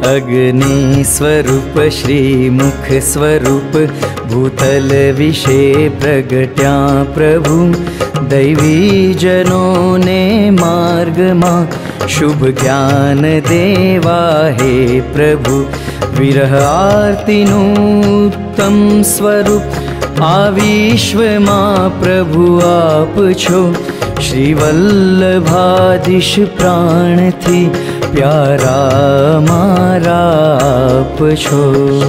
अग्नि स्वरूप श्रीमुख स्वरूप भूतल विषे प्रगट्या प्रभु दैवी जनों ने मार्ग मां शुभ ज्ञान देवा हे प्रभु विरह आरतीनु उत्तम स्वरूप आ विश्व मां प्रभु आप छो श्री वल्लभाधीश प्राण थी प्यारा मारा आप छो।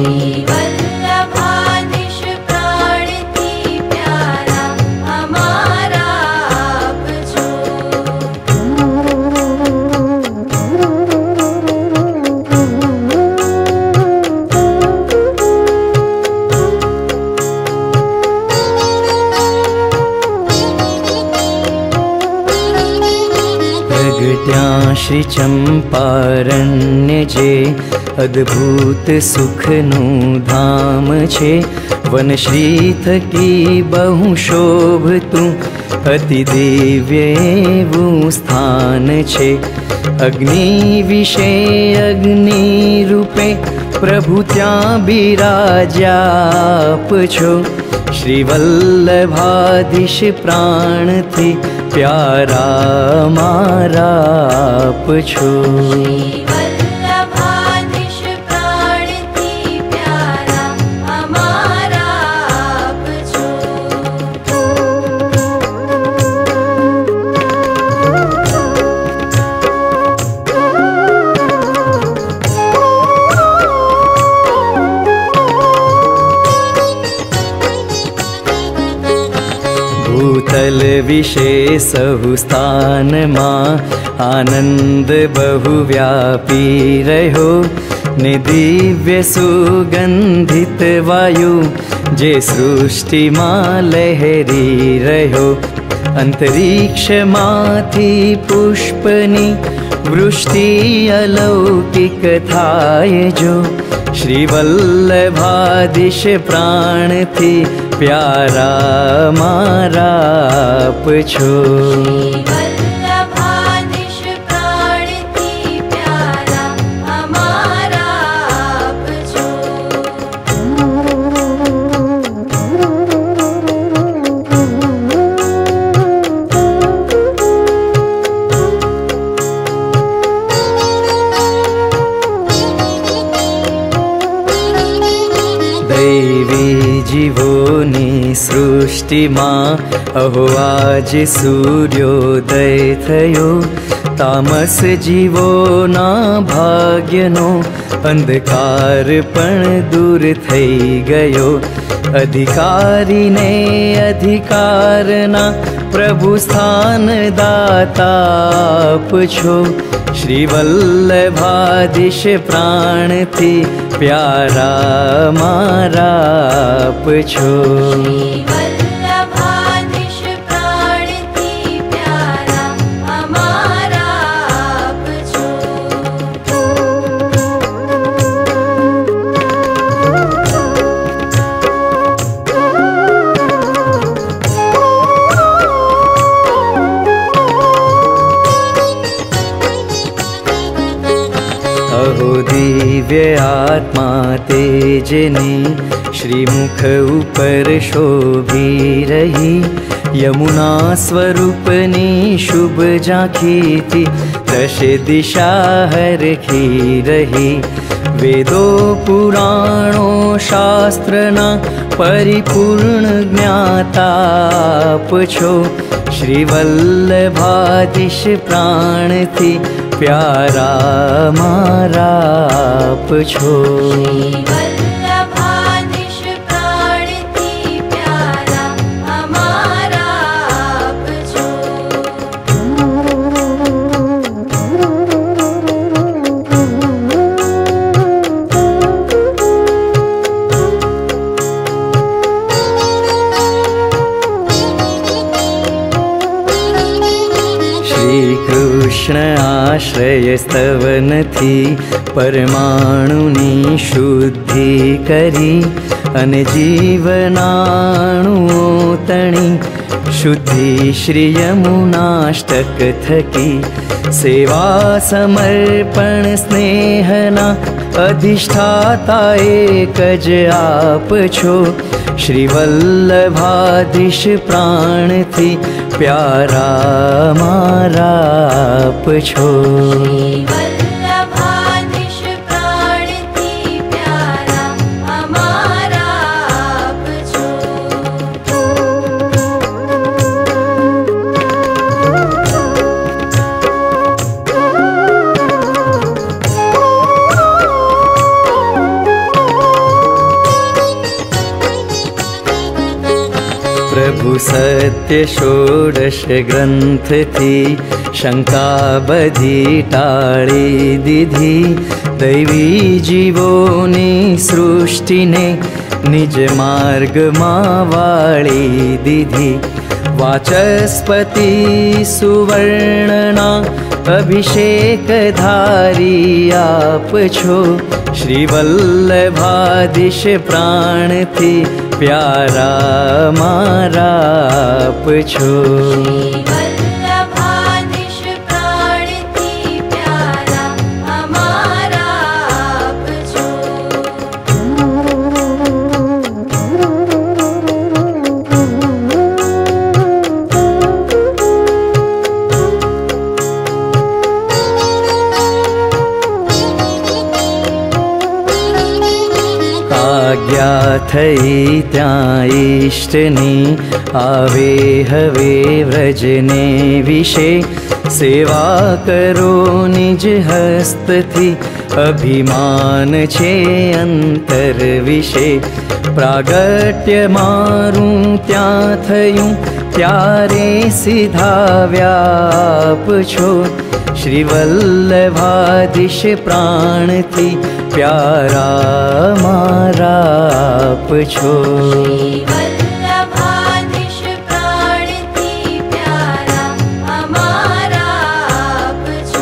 श्री चंपारण्य जे अद्भुत सुखनु धाम छे वन श्री थकी बहु शोभतु अति दिव्य एवं स्थान छे अग्नि विषे अग्नि रूपे प्रभु त्या बिराज्या आप छो श्री वल्लभाधीश प्राण थी प्यारा मारा आप छो। वल्लभाधीश प्राण थी प्यारा हमारा आप छो। भूतल विशेष स्थान मां आनंद बहु व्यापी रहो ने दिव्य सुगंधित वायु जे सृष्टि मां लहरी रहो अंतरिक्ष माथी पुष्पनी वृष्टि अलौकिक थाय जो श्री वल्लभाधीश प्राण थी प्यारा मारा आप छो। वल्लभाधीश प्राण थी प्यारा हमारा आप छो। दैवी जीवोनी सृष्टि मां अहो आज सूर्योदय थयो तामस जीवोना भाग्यनो अंधकार पण दूर थई गयो अधिकारी ने अधिकारना प्रभु स्थान दाता आप छो श्री वल्लभाधीश प्राण थी प्यारा मारा आप छो। वल्लभाधीश प्राण थी प्यारा हमारा आप छो। अहो दिव्य आत्मा तेजनी श्रीमुख ऊपर शोभी रही यमुना स्वरूपनी शुभ झांकी थी दश दिशा हरखी रही वेदो पुराणो शास्त्रना परिपूर्ण ज्ञाता आप छो श्री वल्लभाधीश प्राण थी प्यारा मारा आप छो। वल्लभाधीश प्राण थी प्यारा हमारा आप छो। श्री कृष्ण आश्रय स्तवन थी परमाणुनी शुद्धि करी अने जीवनाणुओ तणी शुद्धि श्री यमुनाष्टक थकी सेवा समर्पण स्नेहना अधिष्ठाता एक ज आप छो श्री वल्लभाधीश प्राण थी प्यारा मारा आप छो। वल्लभाधीश प्राण थी प्यारा हमारा आप छो। प्रभु सत्य षोडश ग्रंथ थी शंका बधी टाળી દીધી दैवी जीवोनी सृष्टि ने निज मार्ग वाળી दीधी वाचस्पति सुवर्णना अभिषेक धारी आप छो श्री वल्लभाधीश प्राण थी प्यारा मारा आप छो। वल्लभाधीश प्राण थी प्यारा हमारा आप छो। आज्ञा थई त्यां इष्टनी आवे हवे व्रजने विषे सेवा करो निज हस्तथी अभिमान छे अंतर विषे प्रागट्य मारूं त्यां थयूं त्यारे सिधाव्या आप छो श्री वल्लभाधीश प्राण थी प्यारा मारा आप छो। वल्लभाधीश प्राण थी प्यारा हमारा आप छो।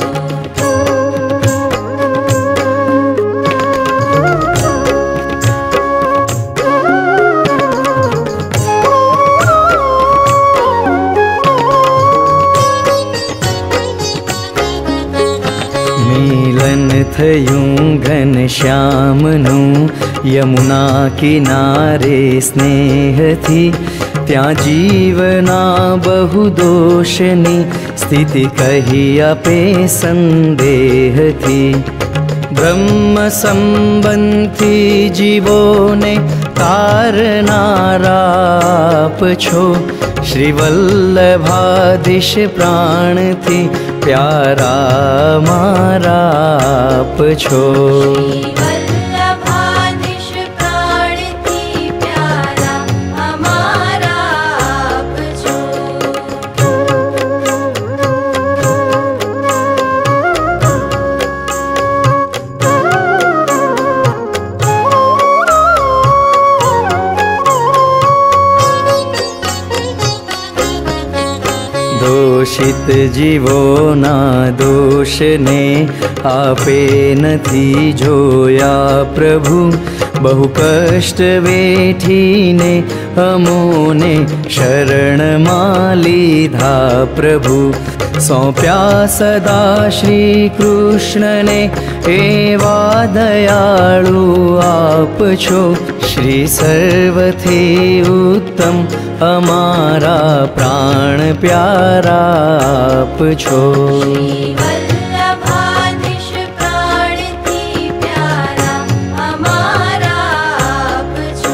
मिलन थयूं घनश्यामनु यमुना किनारे स्नेह थी त्या जीवना बहु दोषनी स्थिति कही अपे संदेह थी ब्रह्म संबंधी जीवोने तारनारा आप छो श्री वल्लभाधीश प्राण थी प्यारा मारा आप छो। वल्लभाधीश प्राण थी प्यारा हमारा आप छो। दोषित जीवोना दोष ने आपे नथी जोया प्रभु बहु कष्ट वेठीने अमोने शरण लीधा प्रभु सौंप्या सदा श्री कृष्ण ने एवा दयाळु आप छो श्री सर्वथी उत्तम हमारा प्राण प्यारा आप छो। वल्लभाधीश प्राण थी प्यारा हमारा आप छो।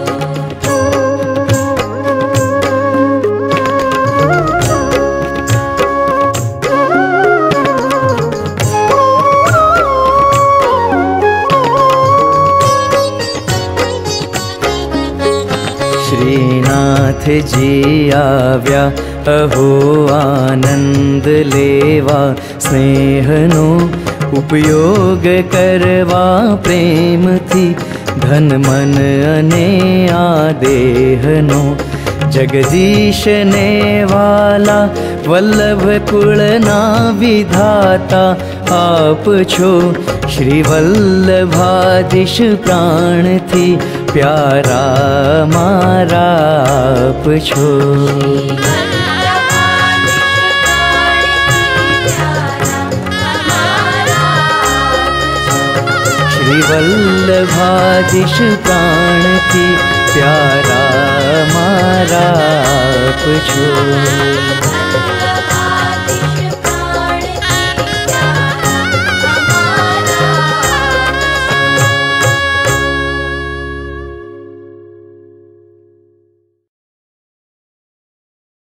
श्रीनाथ जी आव्या अहो आनंद लेवा स्नेहनो उपयोग करवा प्रेम थी धन मन अने आदेहनो जगदीश ने वाला वल्लभ कुलना विधाता आप छो श्री वल्लभाधीश प्राण थी प्यारा मारा आप छो। श्री वल्लभाधीश प्राण थी प्यारा मारा आप छो।